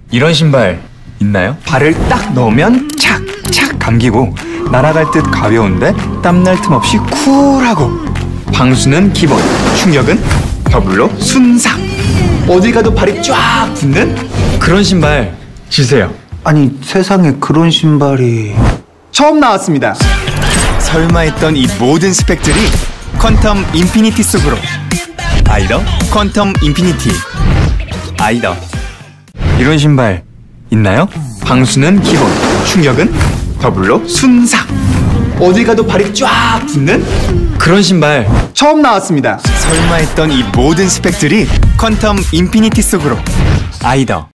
이런 신발 있나요? 발을 딱 넣으면 착착 감기고 날아갈 듯 가벼운데 땀날 틈 없이 쿨하고 방수는 기본, 충격은 더블로 순삭. 어딜 가도 발이 쫙 붙는 그런 신발 주세요. 아니 세상에 그런 신발이 처음 나왔습니다. 설마 했던 이 모든 스펙들이 퀀텀 인피니티 속으로. 아이더 퀀텀 인피니티. 아이더. 이런 신발 있나요? 방수는 기본, 충격은 더블로 순삭. 어딜 가도 발이 쫙 붙는 그런 신발 처음 나왔습니다. 설마 했던 이 모든 스펙들이 퀀텀 인피니티 속으로. 아이더